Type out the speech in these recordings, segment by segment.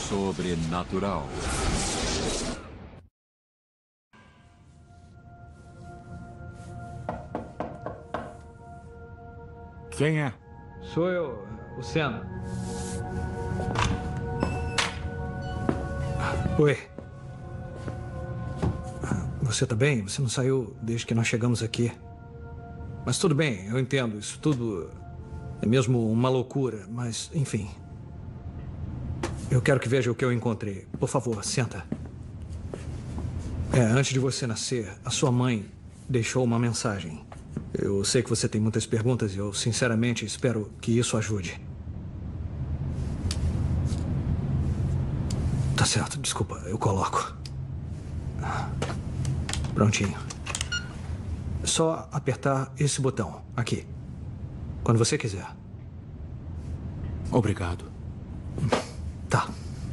sobrenatural. Quem é? Sou eu, o Senna. Oi. Você tá bem? Você não saiu desde que nós chegamos aqui. Mas tudo bem, eu entendo. Isso tudo é mesmo uma loucura, mas enfim. Eu quero que veja o que eu encontrei. Por favor, senta. Antes de você nascer, a sua mãe deixou uma mensagem. Eu sei que você tem muitas perguntas e eu, sinceramente, espero que isso ajude. Tá certo, desculpa, eu coloco. Prontinho. Só apertar esse botão, aqui. Quando você quiser. Obrigado. Tá.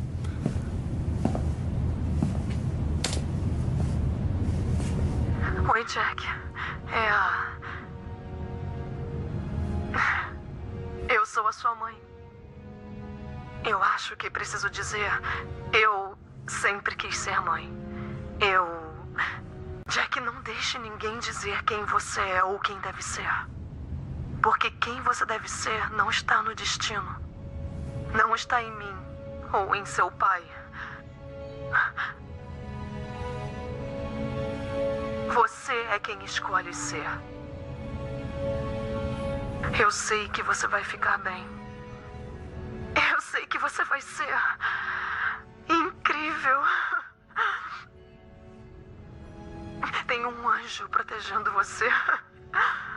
Oi, Jack. Eu sou a sua mãe. Eu acho que preciso dizer... Eu sempre quis ser mãe. Jack, não deixe ninguém dizer quem você é ou quem deve ser. Porque quem você deve ser não está no destino. Não está em mim ou em seu pai. Você é quem escolhe ser. Eu sei que você vai ficar bem. Eu sei que você vai ser incrível. Tem um anjo protegendo você.